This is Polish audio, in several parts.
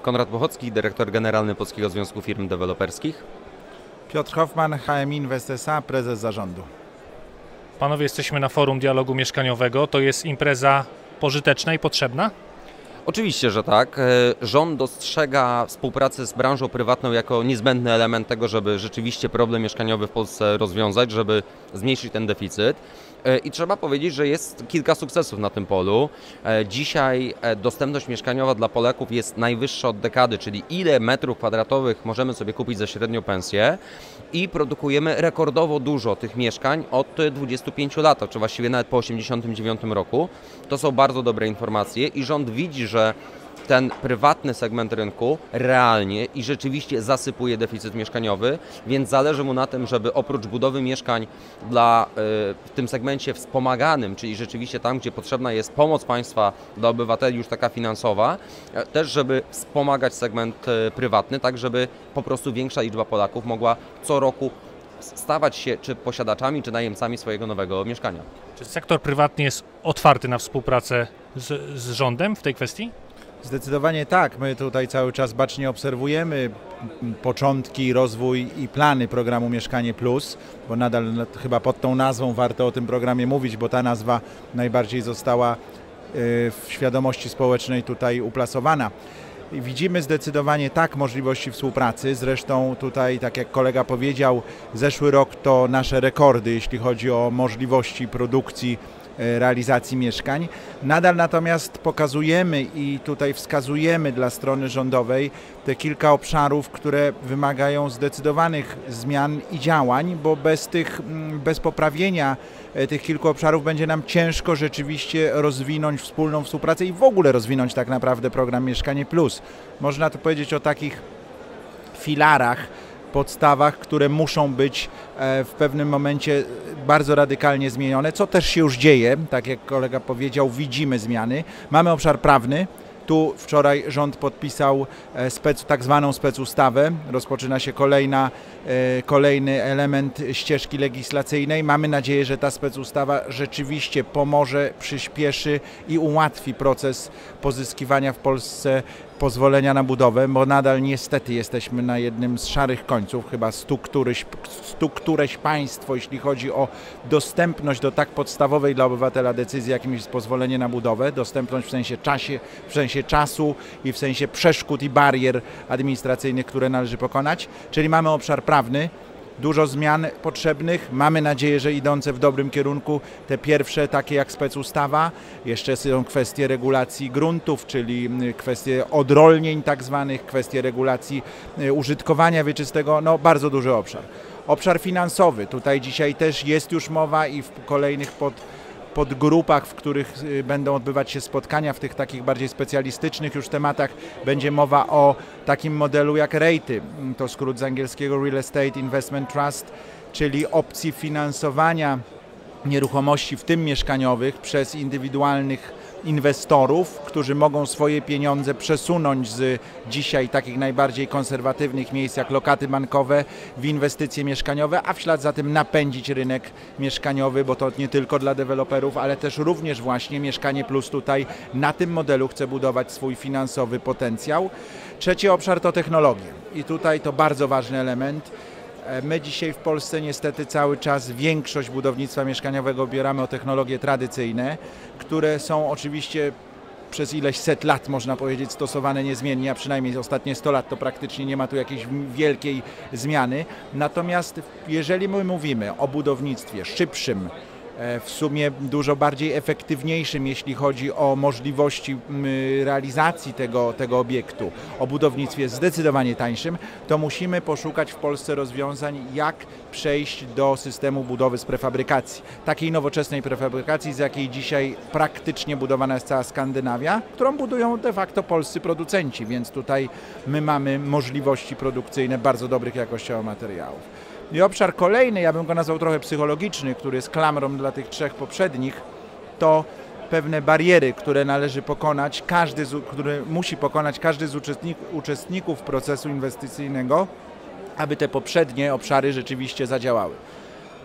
Konrad Pochocki, dyrektor generalny Polskiego Związku Firm Deweloperskich. Piotr Hoffman, HM Invest S.A., prezes zarządu. Panowie, jesteśmy na Forum Dialogu Mieszkaniowego. To jest impreza pożyteczna i potrzebna? Oczywiście, że tak. Rząd dostrzega współpracę z branżą prywatną jako niezbędny element tego, żeby rzeczywiście problem mieszkaniowy w Polsce rozwiązać, żeby zmniejszyć ten deficyt. I trzeba powiedzieć, że jest kilka sukcesów na tym polu. Dzisiaj dostępność mieszkaniowa dla Polaków jest najwyższa od dekady, czyli ile metrów kwadratowych możemy sobie kupić za średnią pensję i produkujemy rekordowo dużo tych mieszkań od 25 lat, czy właściwie nawet po 1989 roku. To są bardzo dobre informacje i rząd widzi, że ten prywatny segment rynku realnie i rzeczywiście zasypuje deficyt mieszkaniowy, więc zależy mu na tym, żeby oprócz budowy mieszkań w tym segmencie wspomaganym, czyli rzeczywiście tam, gdzie potrzebna jest pomoc państwa dla obywateli już taka finansowa, też żeby wspomagać segment prywatny, tak żeby po prostu większa liczba Polaków mogła co roku stawać się czy posiadaczami, czy najemcami swojego nowego mieszkania. Czy sektor prywatny jest otwarty na współpracę z rządem w tej kwestii? Zdecydowanie tak. My tutaj cały czas bacznie obserwujemy początki, rozwój i plany programu Mieszkanie Plus, bo nadal chyba pod tą nazwą warto o tym programie mówić, bo ta nazwa najbardziej została w świadomości społecznej tutaj uplasowana. I widzimy zdecydowanie tak możliwości współpracy, zresztą tutaj, tak jak kolega powiedział, zeszły rok to nasze rekordy, jeśli chodzi o możliwości produkcji, realizacji mieszkań. Nadal natomiast pokazujemy i tutaj wskazujemy dla strony rządowej te kilka obszarów, które wymagają zdecydowanych zmian i działań, bo bez poprawienia tych kilku obszarów będzie nam ciężko rzeczywiście rozwinąć wspólną współpracę i w ogóle rozwinąć tak naprawdę program Mieszkanie Plus. Można tu powiedzieć o takich filarach, podstawach, które muszą być w pewnym momencie bardzo radykalnie zmienione, co też się już dzieje, tak jak kolega powiedział, widzimy zmiany. Mamy obszar prawny. Tu wczoraj rząd podpisał tak zwaną specustawę. Rozpoczyna się kolejny element ścieżki legislacyjnej. Mamy nadzieję, że ta specustawa rzeczywiście pomoże, przyspieszy i ułatwi proces pozyskiwania w Polsce pozwolenia na budowę, bo nadal niestety jesteśmy na jednym z szarych końców, chyba stu któreś państwo, jeśli chodzi o dostępność do tak podstawowej dla obywatela decyzji, jakim jest pozwolenie na budowę, dostępność w sensie czasu i w sensie przeszkód i barier administracyjnych, które należy pokonać, czyli mamy obszar prawny, dużo zmian potrzebnych, mamy nadzieję, że idące w dobrym kierunku, te pierwsze takie jak specustawa, jeszcze są kwestie regulacji gruntów, czyli kwestie odrolnień tak zwanych, kwestie regulacji użytkowania wieczystego, no bardzo duży obszar. Obszar finansowy, tutaj dzisiaj też jest już mowa i w kolejnych podgrupach, w których będą odbywać się spotkania w tych takich bardziej specjalistycznych już tematach, będzie mowa o takim modelu jak REIT-y, to skrót z angielskiego Real Estate Investment Trust, czyli opcji finansowania nieruchomości, w tym mieszkaniowych, przez indywidualnych inwestorów, którzy mogą swoje pieniądze przesunąć z dzisiaj takich najbardziej konserwatywnych miejsc jak lokaty bankowe w inwestycje mieszkaniowe, a w ślad za tym napędzić rynek mieszkaniowy, bo to nie tylko dla deweloperów, ale też również właśnie Mieszkanie Plus tutaj na tym modelu chce budować swój finansowy potencjał. Trzeci obszar to technologie i tutaj to bardzo ważny element. My dzisiaj w Polsce niestety cały czas większość budownictwa mieszkaniowego opieramy o technologie tradycyjne, które są oczywiście przez ileś set lat, można powiedzieć, stosowane niezmiennie, a przynajmniej ostatnie 100 lat to praktycznie nie ma tu jakiejś wielkiej zmiany. Natomiast jeżeli my mówimy o budownictwie szybszym, w sumie dużo bardziej efektywniejszym, jeśli chodzi o możliwości realizacji tego obiektu, o budownictwie zdecydowanie tańszym, to musimy poszukać w Polsce rozwiązań, jak przejść do systemu budowy z prefabrykacji. Takiej nowoczesnej prefabrykacji, z jakiej dzisiaj praktycznie budowana jest cała Skandynawia, którą budują de facto polscy producenci, więc tutaj my mamy możliwości produkcyjne bardzo dobrych jakościowo materiałów. I obszar kolejny, ja bym go nazwał trochę psychologiczny, który jest klamrą dla tych trzech poprzednich, to pewne bariery, które należy pokonać, które musi pokonać każdy z uczestników procesu inwestycyjnego, aby te poprzednie obszary rzeczywiście zadziałały.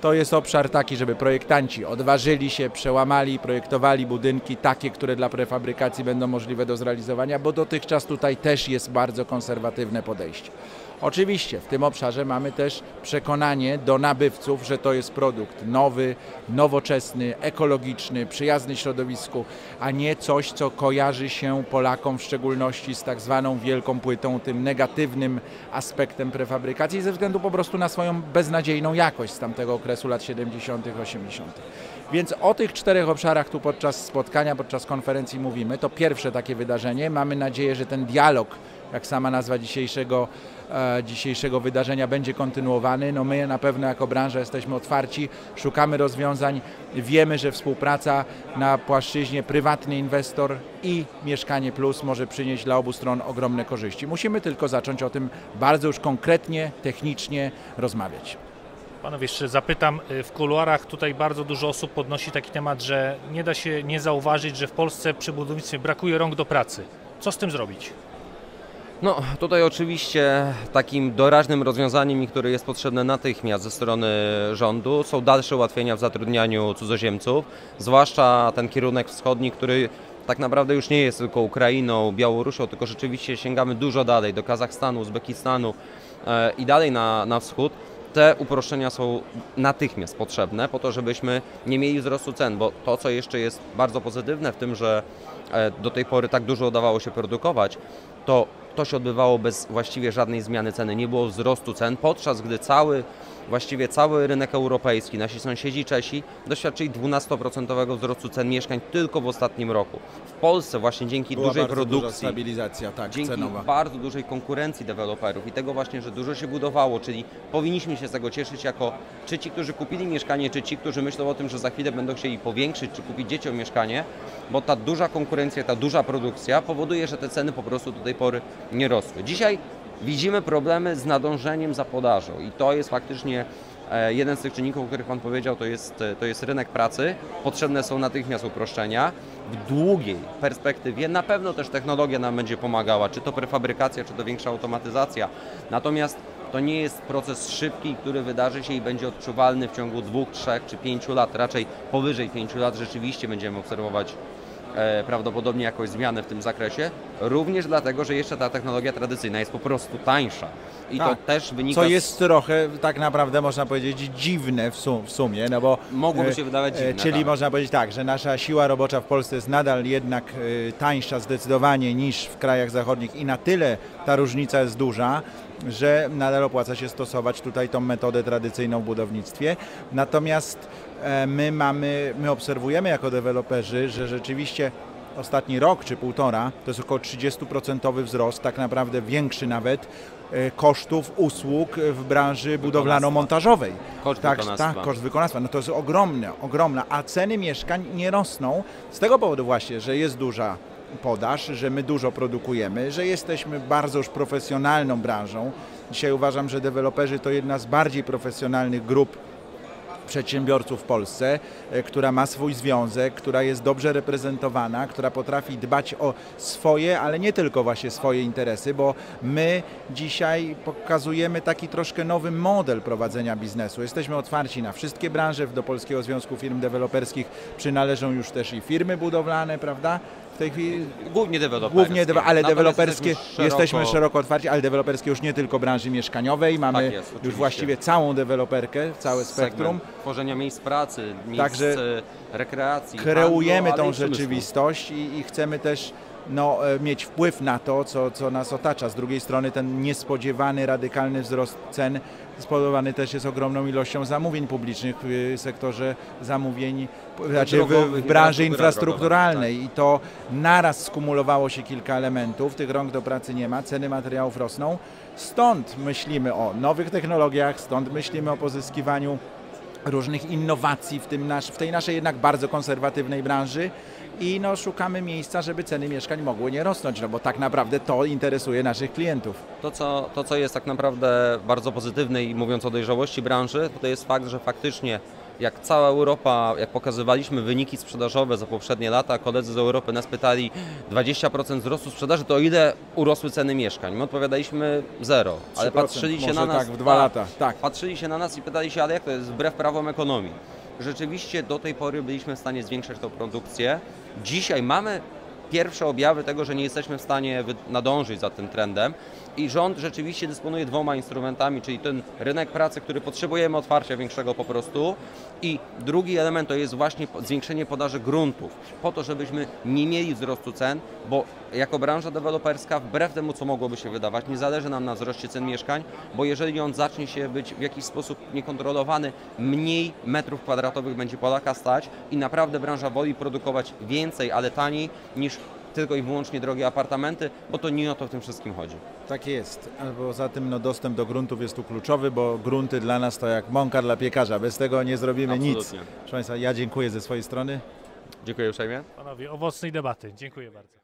to jest obszar taki, żeby projektanci odważyli się, przełamali, projektowali budynki takie, które dla prefabrykacji będą możliwe do zrealizowania, bo dotychczas tutaj też jest bardzo konserwatywne podejście. Oczywiście w tym obszarze mamy też przekonanie do nabywców, że to jest produkt nowy, nowoczesny, ekologiczny, przyjazny środowisku, a nie coś, co kojarzy się Polakom w szczególności z tak zwaną wielką płytą, tym negatywnym aspektem prefabrykacji ze względu po prostu na swoją beznadziejną jakość z tamtego okresu lat 70., 80. Więc o tych 4 obszarach tu podczas spotkania, podczas konferencji mówimy. To pierwsze takie wydarzenie. Mamy nadzieję, że ten dialog, jak sama nazwa dzisiejszego wydarzenia, będzie kontynuowany. No my na pewno jako branża jesteśmy otwarci, szukamy rozwiązań. Wiemy, że współpraca na płaszczyźnie prywatny inwestor i Mieszkanie Plus może przynieść dla obu stron ogromne korzyści. Musimy tylko zacząć o tym bardzo już konkretnie, technicznie rozmawiać. Panowie, jeszcze zapytam, w kuluarach tutaj bardzo dużo osób podnosi taki temat, że nie da się nie zauważyć, że w Polsce przy budownictwie brakuje rąk do pracy. Co z tym zrobić? No tutaj oczywiście takim doraźnym rozwiązaniem, które jest potrzebne natychmiast ze strony rządu, są dalsze ułatwienia w zatrudnianiu cudzoziemców, zwłaszcza ten kierunek wschodni, który tak naprawdę już nie jest tylko Ukrainą, Białorusią, tylko rzeczywiście sięgamy dużo dalej, do Kazachstanu, Uzbekistanu i dalej na wschód. Te uproszczenia są natychmiast potrzebne po to, żebyśmy nie mieli wzrostu cen, bo to, co jeszcze jest bardzo pozytywne w tym, że do tej pory tak dużo udawało się produkować, to się odbywało bez właściwie żadnej zmiany ceny, nie było wzrostu cen, podczas gdy właściwie cały rynek europejski, nasi sąsiedzi Czesi doświadczyli 12% wzrostu cen mieszkań tylko w ostatnim roku. W Polsce właśnie dzięki dużej produkcji, stabilizacja, tak, dzięki cenowa. bardzo dużej konkurencji deweloperów i tego właśnie, że dużo się budowało, czyli powinniśmy się z tego cieszyć jako czy ci, którzy kupili mieszkanie, czy ci, którzy myślą o tym, że za chwilę będą chcieli powiększyć, czy kupić dzieciom mieszkanie, bo ta duża konkurencja, ta duża produkcja powoduje, że te ceny po prostu do tej pory nie rosły. Dzisiaj widzimy problemy z nadążeniem za podażą i to jest faktycznie jeden z tych czynników, o których Pan powiedział, to jest rynek pracy. Potrzebne są natychmiast uproszczenia. W długiej perspektywie na pewno też technologia nam będzie pomagała, czy to prefabrykacja, czy to większa automatyzacja. Natomiast to nie jest proces szybki, który wydarzy się i będzie odczuwalny w ciągu 2, 3 czy 5 lat. Raczej powyżej 5 lat rzeczywiście będziemy obserwować prawdopodobnie jakąś zmianę w tym zakresie, również dlatego, że jeszcze ta technologia tradycyjna jest po prostu tańsza i tak, to też wynika co jest trochę, tak naprawdę można powiedzieć, dziwne w sumie, no bo mogłoby się wydawać dziwne, czyli tak. można powiedzieć tak, że nasza siła robocza w Polsce jest nadal jednak tańsza zdecydowanie niż w krajach zachodnich i na tyle ta różnica jest duża, że nadal opłaca się stosować tutaj tą metodę tradycyjną w budownictwie. Natomiast my obserwujemy jako deweloperzy, że rzeczywiście ostatni rok czy półtora to jest około 30% wzrost, tak naprawdę większy nawet, kosztów usług w branży budowlano-montażowej. Koszt wykonawstwa. Tak, koszt wykonawstwa. No to jest ogromna, a ceny mieszkań nie rosną z tego powodu właśnie, że jest duża podaż, że my dużo produkujemy, że jesteśmy bardzo już profesjonalną branżą. Dzisiaj uważam, że deweloperzy to jedna z bardziej profesjonalnych grup przedsiębiorców w Polsce, która ma swój związek, która jest dobrze reprezentowana, która potrafi dbać o swoje, ale nie tylko właśnie swoje interesy, bo my dzisiaj pokazujemy taki troszkę nowy model prowadzenia biznesu. Jesteśmy otwarci na wszystkie branże, do Polskiego Związku Firm Deweloperskich przynależą już też i firmy budowlane, prawda? W tej chwili głównie deweloperskie, ale deweloperskie jesteśmy szeroko otwarci, ale deweloperskie już nie tylko branży mieszkaniowej, mamy tak jest, już właściwie całą deweloperkę, całe spektrum. Tworzenia miejsc pracy, miejsc Także rekreacji, kreujemy handlu, tą rzeczywistość i chcemy też mieć wpływ na to, co nas otacza. Z drugiej strony ten niespodziewany, radykalny wzrost cen spowodowany też jest ogromną ilością zamówień publicznych w sektorze zamówień, znaczy w branży infrastrukturalnej i to naraz skumulowało się kilka elementów, tych rąk do pracy nie ma, ceny materiałów rosną, stąd myślimy o nowych technologiach, stąd myślimy o pozyskiwaniu różnych innowacji w tej naszej jednak bardzo konserwatywnej branży i szukamy miejsca, żeby ceny mieszkań mogły nie rosnąć, bo tak naprawdę to interesuje naszych klientów. To, co jest tak naprawdę bardzo pozytywne i mówiąc o dojrzałości branży, to jest fakt, że faktycznie jak cała Europa, jak pokazywaliśmy wyniki sprzedażowe za poprzednie lata, koledzy z Europy nas pytali 20% wzrostu sprzedaży, to ile urosły ceny mieszkań? My odpowiadaliśmy 0, ale 3%, patrzyli się na nas, tak, w 2 lata. Tak. patrzyli się na nas i pytali się, ale jak to jest wbrew prawom ekonomii? Rzeczywiście do tej pory byliśmy w stanie zwiększać tą produkcję. Dzisiaj mamy pierwsze objawy tego, że nie jesteśmy w stanie nadążyć za tym trendem i rząd rzeczywiście dysponuje 2 instrumentami, czyli ten rynek pracy, który potrzebujemy otwarcia większego po prostu, i drugi element to jest właśnie zwiększenie podaży gruntów, po to, żebyśmy nie mieli wzrostu cen, bo jako branża deweloperska, wbrew temu, co mogłoby się wydawać, nie zależy nam na wzroście cen mieszkań, bo jeżeli on zacznie się być w jakiś sposób niekontrolowany, mniej metrów kwadratowych będzie Polaka stać i naprawdę branża woli produkować więcej, ale taniej, niż tylko i wyłącznie drogie apartamenty, bo to nie o to w tym wszystkim chodzi. Tak jest. A poza tym dostęp do gruntów jest tu kluczowy, bo grunty dla nas to jak mąka dla piekarza. Bez tego nie zrobimy nic. Absolutnie. Proszę Państwa, ja dziękuję ze swojej strony. Dziękuję uprzejmie. Panowie, owocnej debaty. Dziękuję bardzo.